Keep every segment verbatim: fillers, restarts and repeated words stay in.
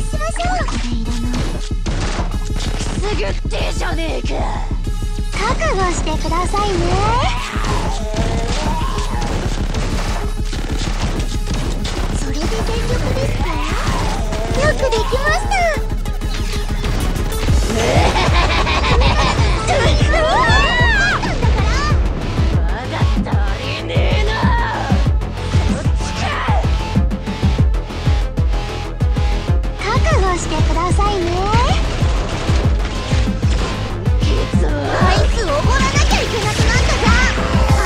しましょう。これいらない。くすぐってじゃねえか。覚悟してくださいね。それで全力ですか？よくできました。してくださいね。あいつおごらなきゃいけなくなったじゃん。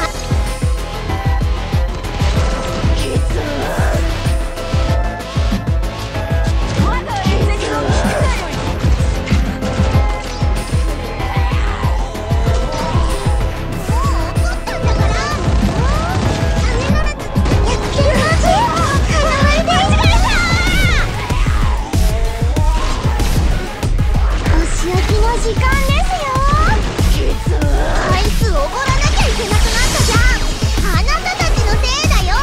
まだ演説を聞くなよ。もう怒ったんだから。ためられずやっつけるはず。かなわれていじられた。時間ですよ。あいつおごらなきゃいけなくなったじゃん。あなたたちのせいだよ。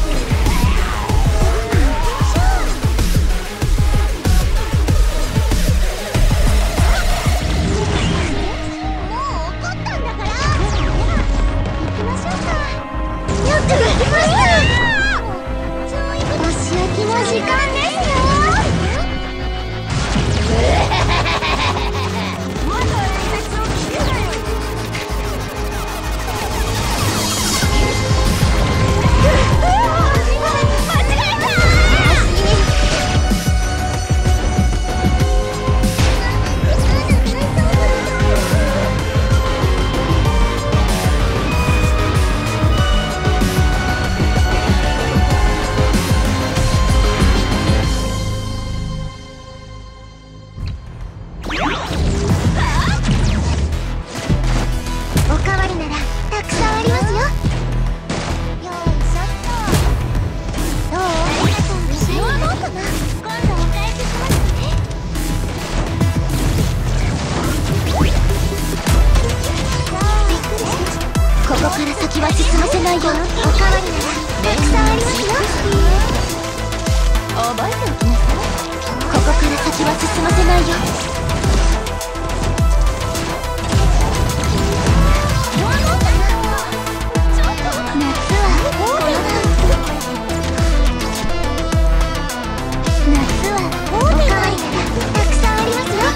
もう怒ったんだから。行きましょうか。よくできました。お仕置きの時間ですよ。ここから先は進ませないよ。おかわりならたくさんありますよ。覚えておきなさい。ここから先は進ませないよ。夏はこの夏はおかわりならたくさんありますよ。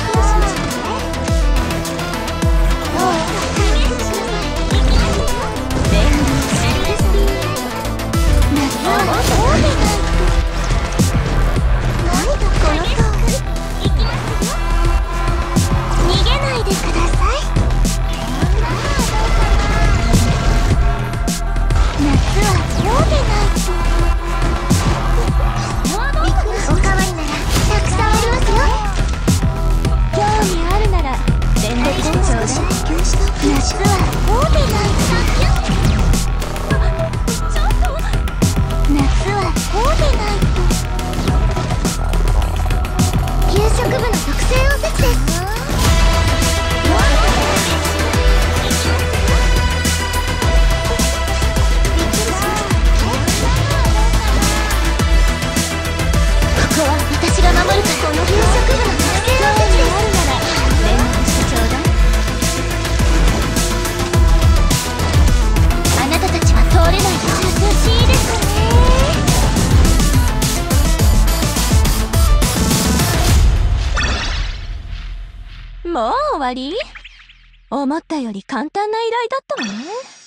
もう終わり？思ったより簡単な依頼だったわね。